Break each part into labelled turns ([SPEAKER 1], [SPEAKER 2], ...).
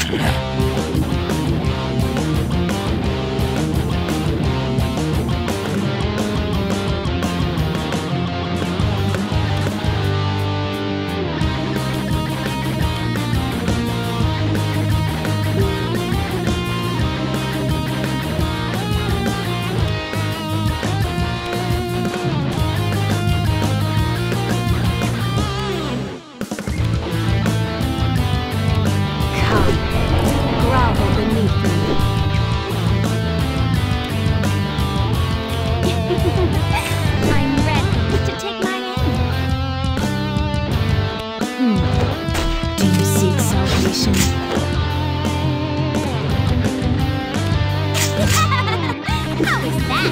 [SPEAKER 1] How is that?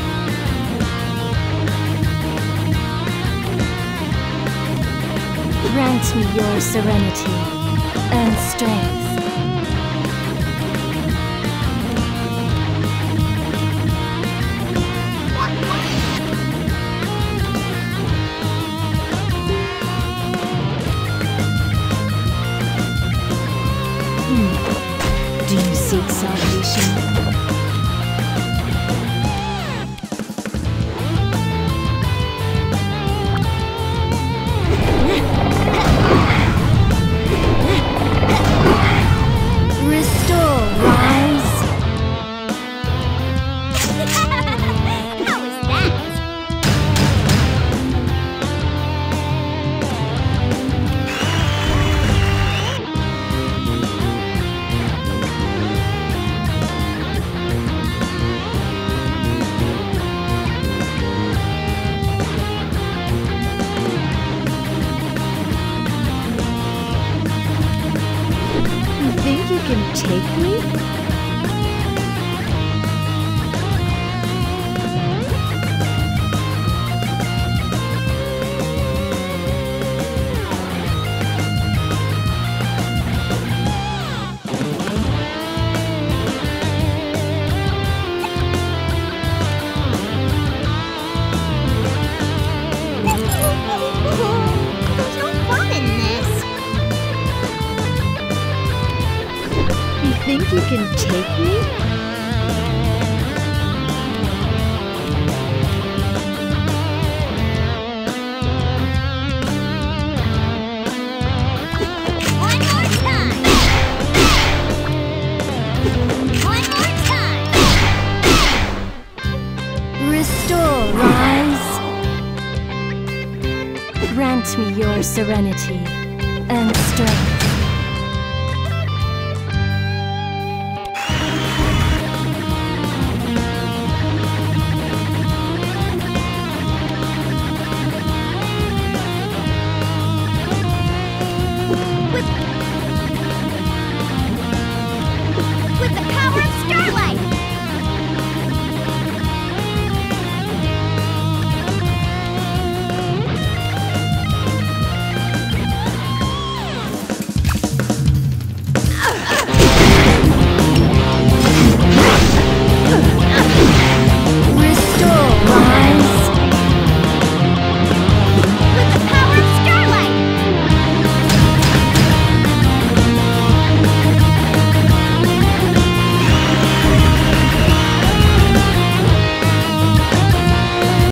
[SPEAKER 2] Grant me your serenity and strength. Do you seek salvation? Think you can take me?
[SPEAKER 1] There's no fun in this.
[SPEAKER 2] Think you can take me?
[SPEAKER 1] One more time. One more time.
[SPEAKER 2] Restore, rise. Grant me your serenity and strength.